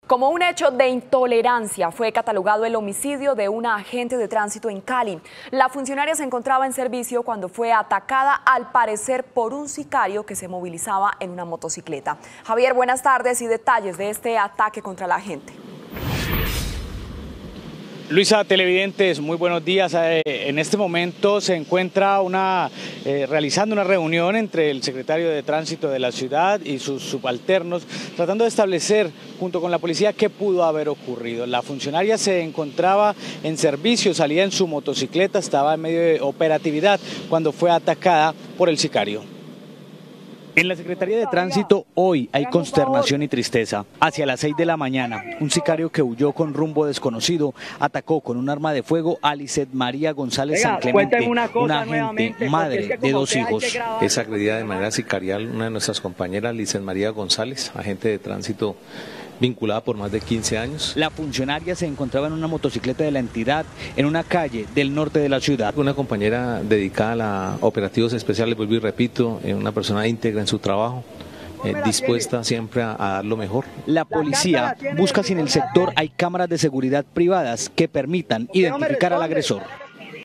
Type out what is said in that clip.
Como un hecho de intolerancia fue catalogado el homicidio de una agente de tránsito en Cali. La funcionaria se encontraba en servicio cuando fue atacada, al parecer por un sicario que se movilizaba en una motocicleta. Javier, buenas tardes y detalles de este ataque contra la agente. Luisa, televidentes, muy buenos días. En este momento se encuentra realizando una reunión entre el secretario de Tránsito de la ciudad y sus subalternos, tratando de establecer junto con la policía qué pudo haber ocurrido. La funcionaria se encontraba en servicio, salía en su motocicleta, estaba en medio de operatividad cuando fue atacada por el sicario. En la Secretaría de Tránsito hoy hay consternación y tristeza. Hacia las 6 de la mañana, un sicario que huyó con rumbo desconocido atacó con un arma de fuego a Lizeth María González San Clemente, una agente, madre de 2 hijos. Es agredida de manera sicarial una de nuestras compañeras, Lizeth María González, agente de tránsito vinculada por más de 15 años. La funcionaria se encontraba en una motocicleta de la entidad en una calle del norte de la ciudad. Una compañera dedicada a operativos especiales, vuelvo y repito, una persona íntegra en su trabajo, dispuesta siempre a dar lo mejor. La policía busca si en el sector hay cámaras de seguridad privadas que permitan identificar al agresor.